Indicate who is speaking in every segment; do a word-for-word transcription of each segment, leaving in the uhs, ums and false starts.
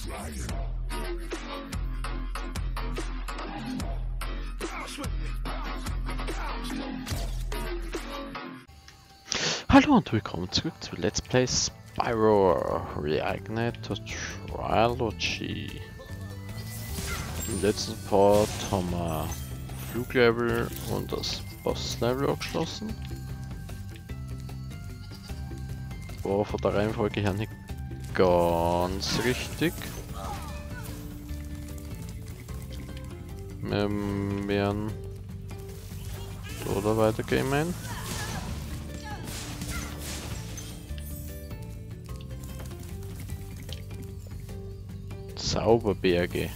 Speaker 1: Hallo und willkommen zurück zu Let's Play Spyro Reignite Trilogy. Im letzten Part haben wir Fluglevel und das Bosslevel abgeschlossen. War von der Reihenfolge her nicht ganz richtig. Wir werden da weitergehen. Mein. Zauberberge.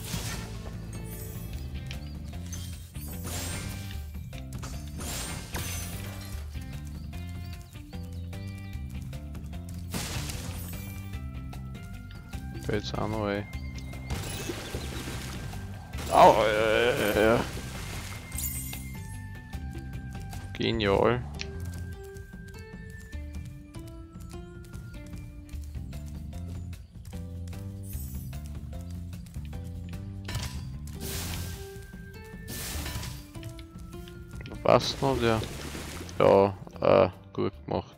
Speaker 1: Jetzt auch noch ein. Au, äh, äh. Genial. Passt noch, der. Ja, äh, gut gemacht.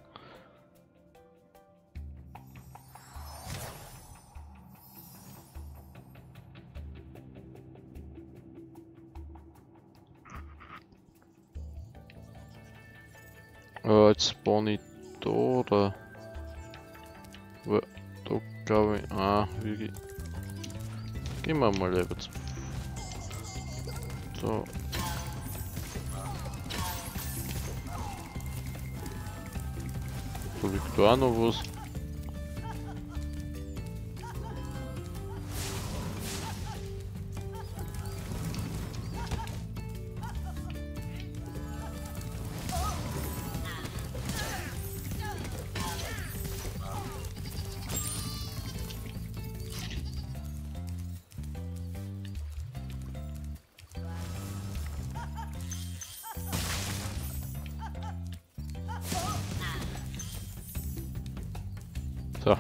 Speaker 1: Äh, jetzt spawn ich da oder? Da glaube ich. Ah, wie geht. Gehen wir mal lieber zu. So. Da liegt da auch noch was. So.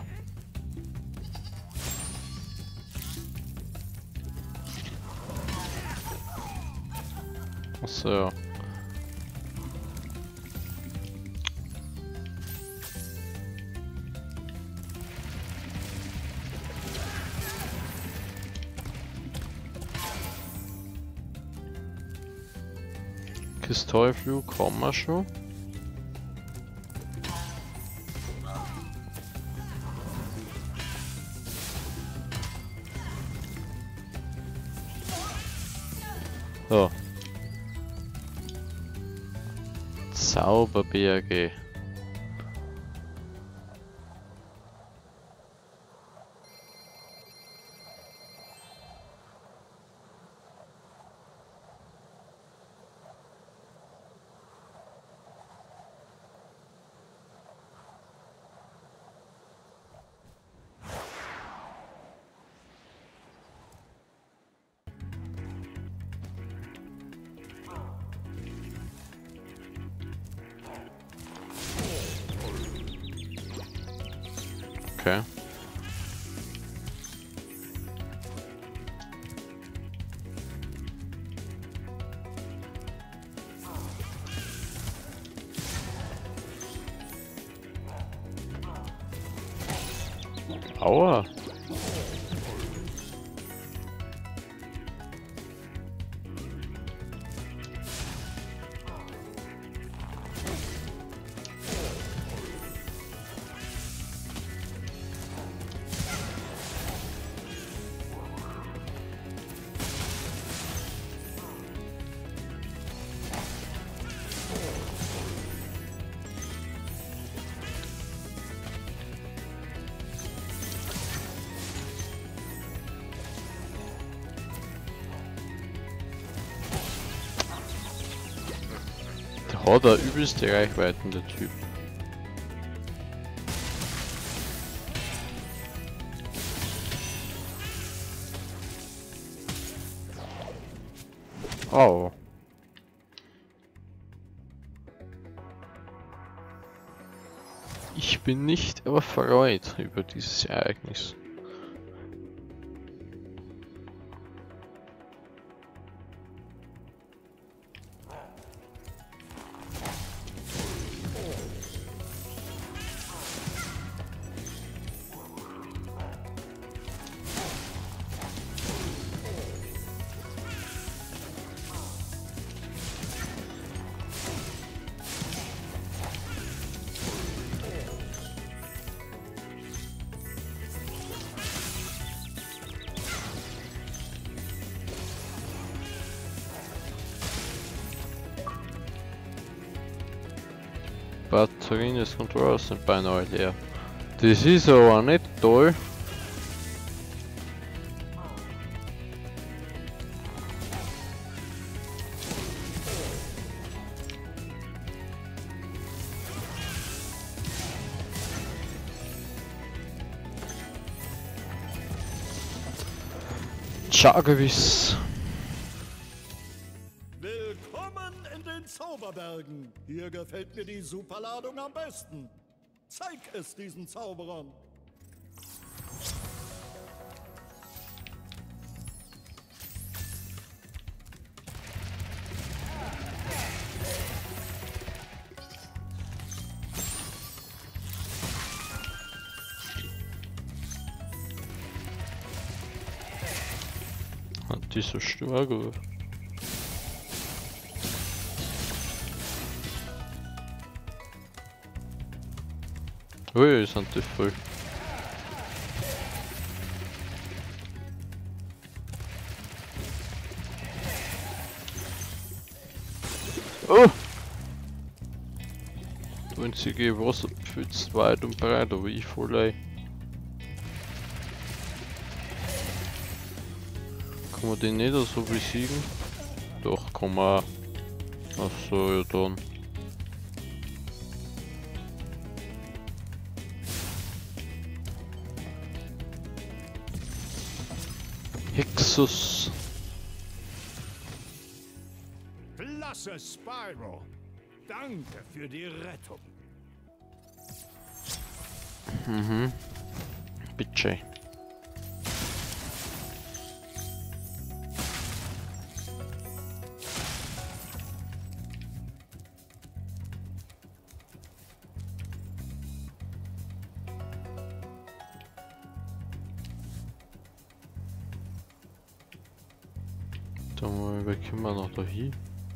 Speaker 1: So. Kristallflug haben wir schon. So. Zauberberge. Okay. Aua. Hat er übelste Reichweiten, der Typ. Oh. Ich bin nicht erfreut über dieses Ereignis. Batterien des Controllers sind beinahe leer. Das ist aber nicht toll. Tja, gewiss.
Speaker 2: Willkommen in den Zauberbergen. Hier gefällt mir die Superladung am besten. Zeig es diesen Zauberern.
Speaker 1: Hat die so stark, oder? Ui, sind die voll. Oh! Die einzige Wasserpfütze weit und breit, aber ich voll ein. Kann man den nicht so besiegen? Doch, kann man. Achso, ja dann. Hexus.
Speaker 2: Klasse, Spyro. Danke für die Rettung.
Speaker 1: Mhm. Bitte. Dann mal, wie kommen wir noch da hin?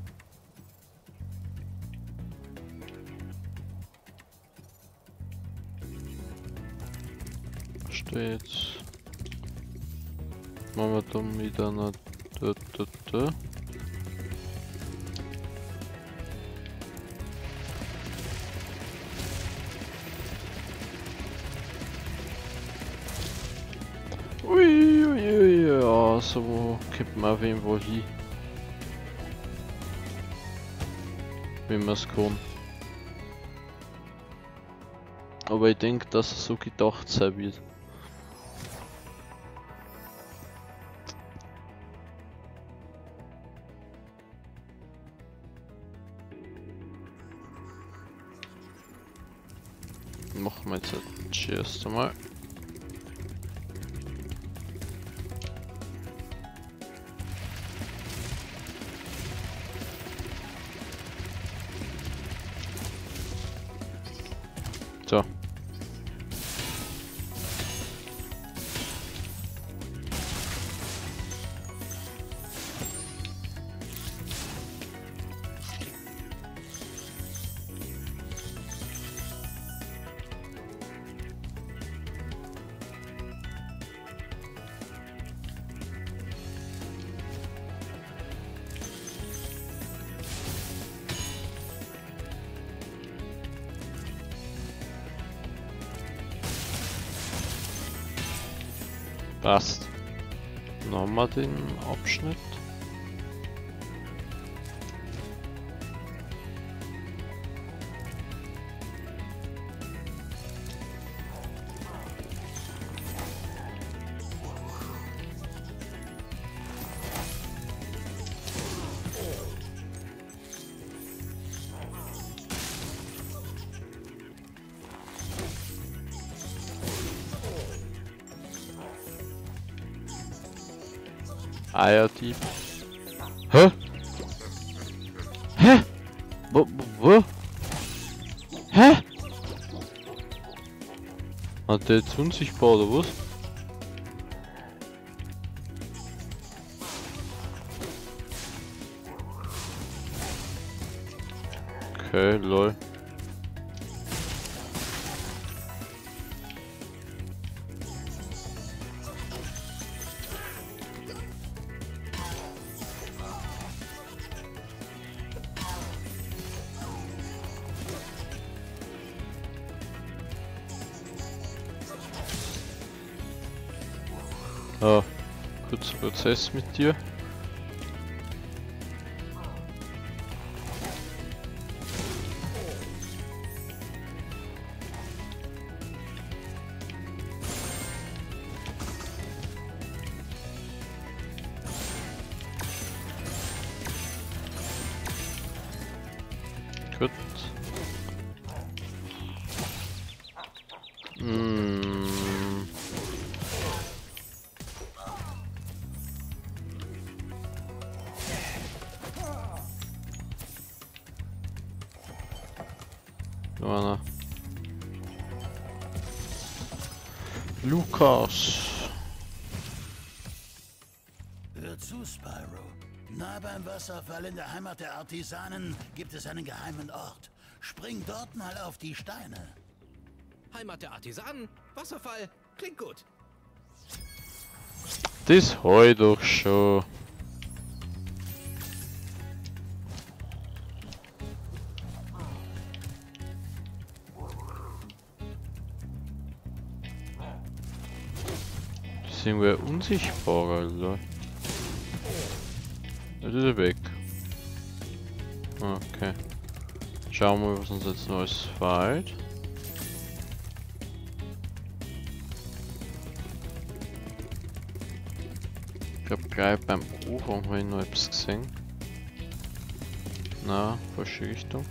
Speaker 1: Steht. Machen wir dann wieder eine da, da, da. Ui, ui, ui, ja, so kommt man auf jeden Fall hin. Wenn man es kann. Aber ich denke, dass es so gedacht sein wird. Machen wir jetzt das erste Mal. So. Passt. Nochmal den Abschnitt. Eierdieb. Hä? Hä? Wo, wo, wo? Hä? Hat der jetzt unsichtbar oder was? Okay, lol. Ah, kurzer Prozess mit dir. Gut. Hm. Johanna. Lukas.
Speaker 3: Hör zu, Spyro. Nah beim Wasserfall in der Heimat der Artisanen gibt es einen geheimen Ort. Spring dort mal auf die Steine.
Speaker 4: Heimat der Artisanen? Wasserfall? Klingt gut.
Speaker 1: Das heu doch schon. Sind wir unsichtbar, Alter? Jetzt ist er weg. Okay. Schauen wir, was uns jetzt Neues fehlt. Ich glaube, gleich beim Ofen habe ich noch etwas gesehen. Na, falsche Richtung.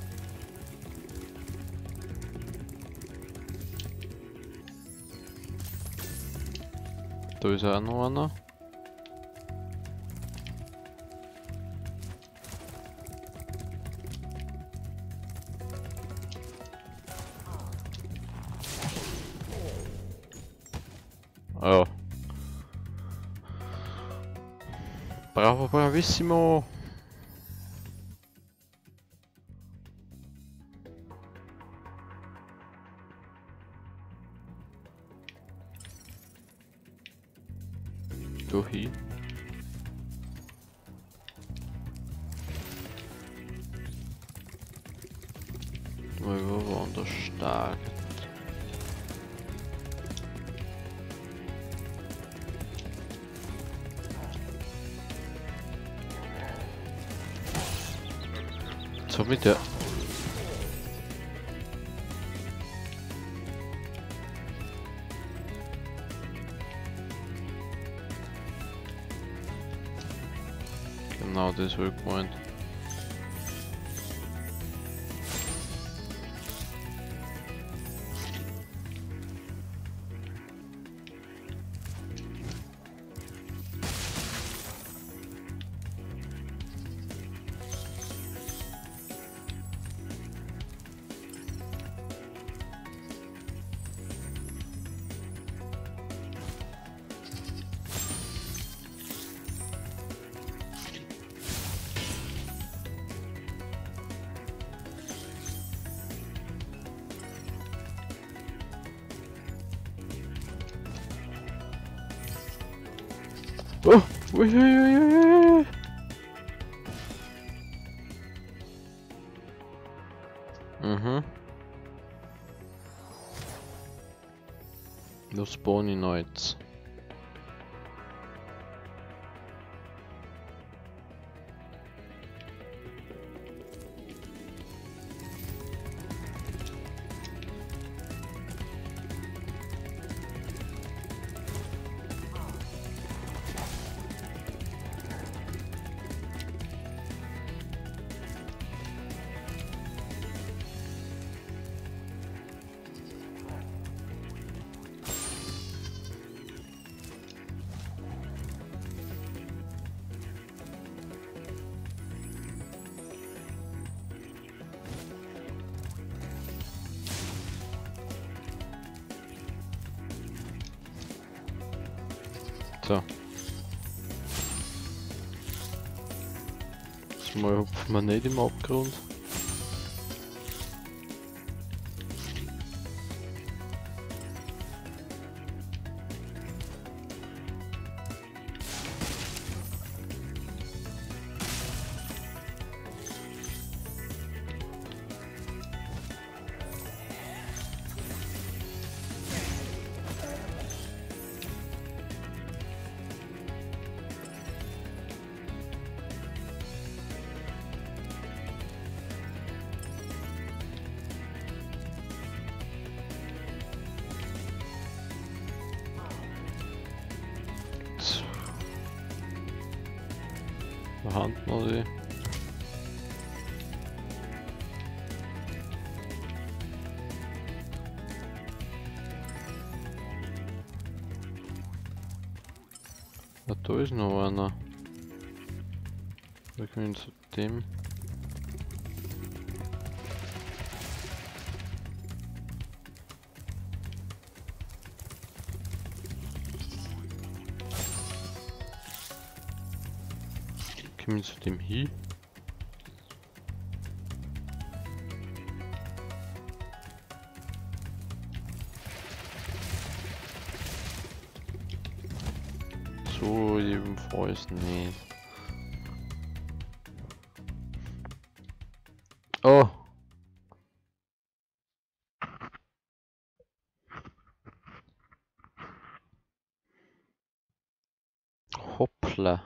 Speaker 1: Da ist auch noch einer. Oh. Bravo, bravissimo. Go hier. Mal woanders stark. So mit der. Genau, das will ich meinen. Oh! Uiuiuiui. Mhm. Los Boni Nights. So. Jetzt mal hupfen wir nicht im Abgrund. vorhanden, oder? Ja, da ist noch einer. Wir können zu dem. Können wir zu dem hin? So jedenfalls nicht. Oh! Hoppla!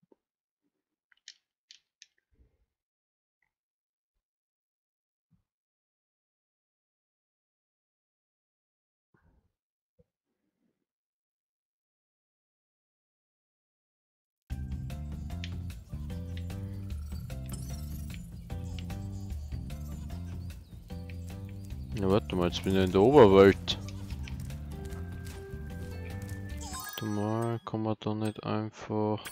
Speaker 1: Ja, warte mal, jetzt bin ich in der Oberwelt. Warte mal, kann man da nicht einfach...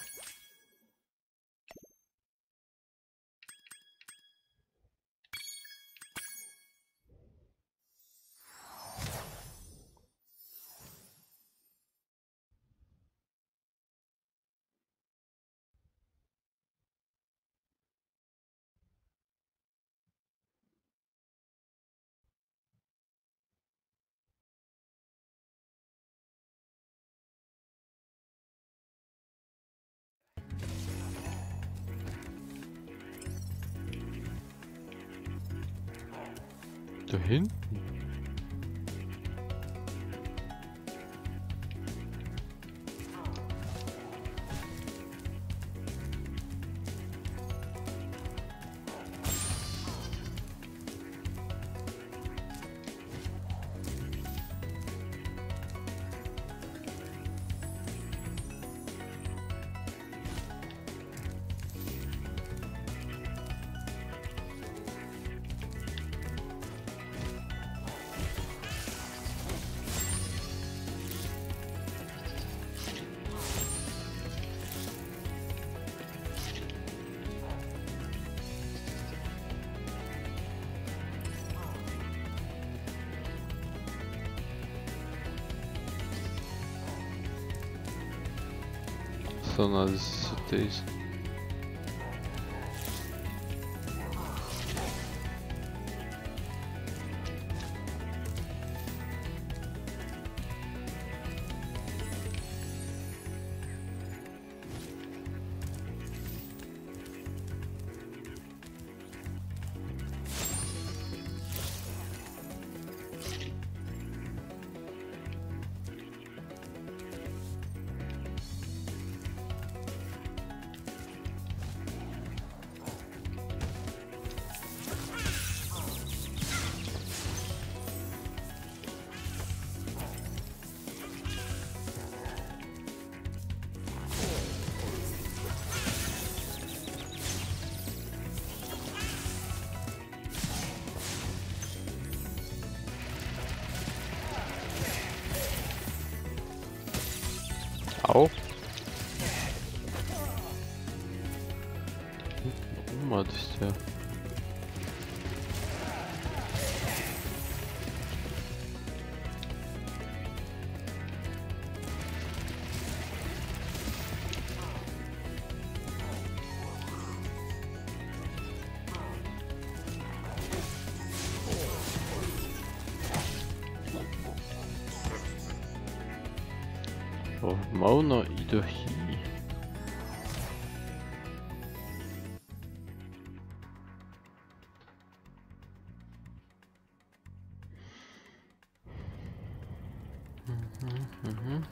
Speaker 1: Da hinten? So, na, das ist so das. Au. Hinten oben, das ist ja. Oh, Mauna Idahi. Mhm, mhm.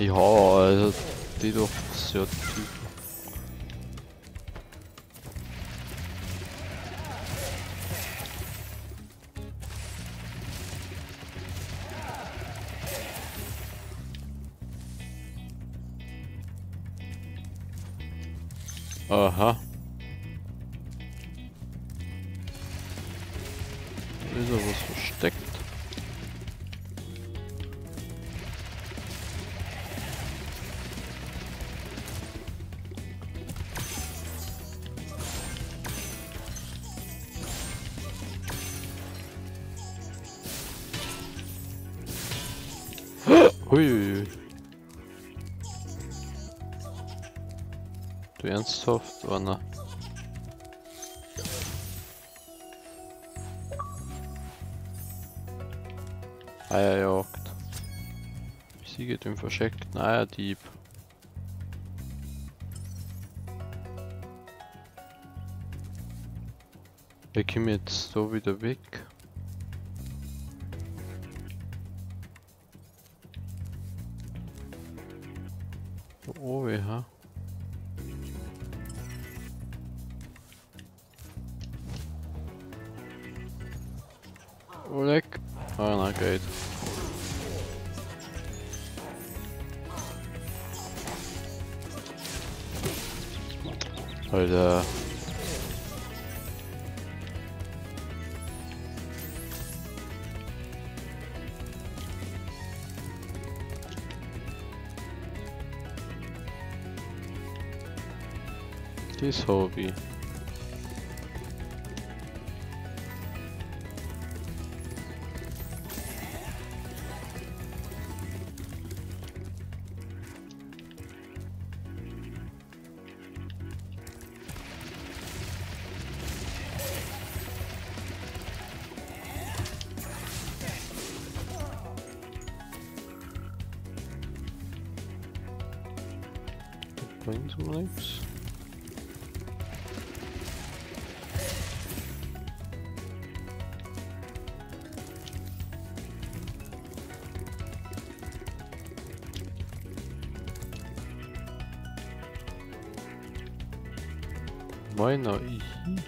Speaker 1: Ja, also die doch sehr tief. Aha. Hier ist ja was versteckt. Hui. Du ernsthaft, Anna? Eierjagd. Siege den versteckten Eierdieb. Wir kommen jetzt da wieder weg. Oh ja. Oleg. Ah, na geht. Alter. Das Hobby. Bringt mir nichts. Meiner ich.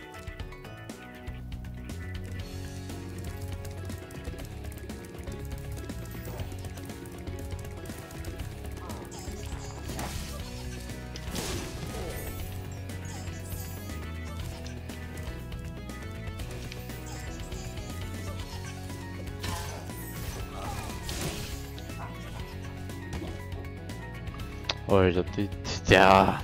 Speaker 1: Alter, die, ja.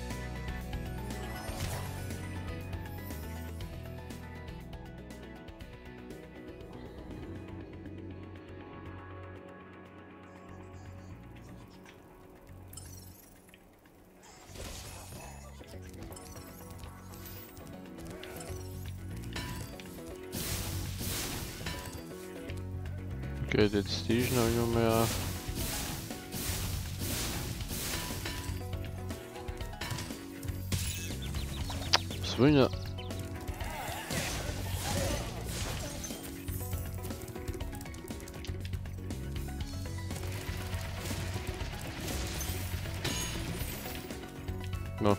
Speaker 1: Geht jetzt die schnell noch mehr. Was will ja? No.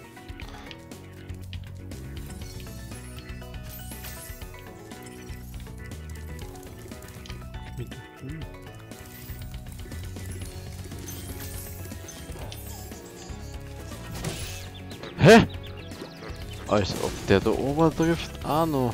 Speaker 1: Hä? Als ob der da oben trifft, auch noch.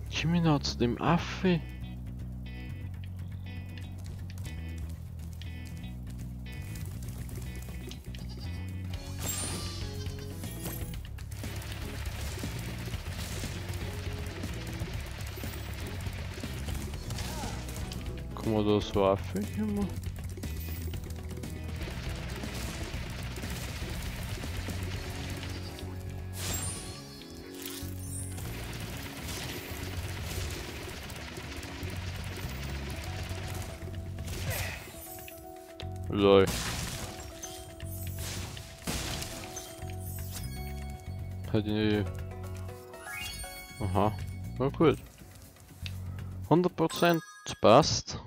Speaker 1: Komm ich noch zu dem Affe? Kann man da so Affe immer? Lol. Hat die... Aha, na gut. hundert Prozent passt.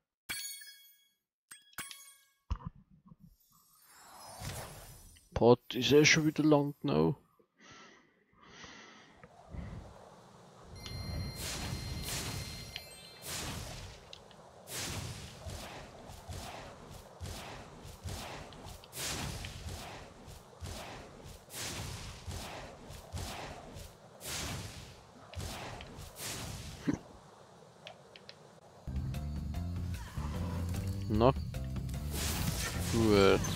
Speaker 1: Part ist eh schon wieder lang genau. Na gut.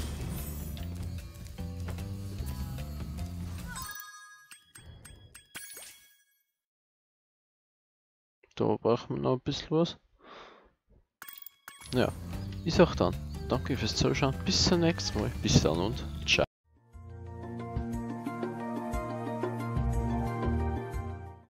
Speaker 1: Da brauchen wir noch ein bisschen was. Ja, ich sag dann, danke fürs Zuschauen, bis zum nächsten Mal, bis dann und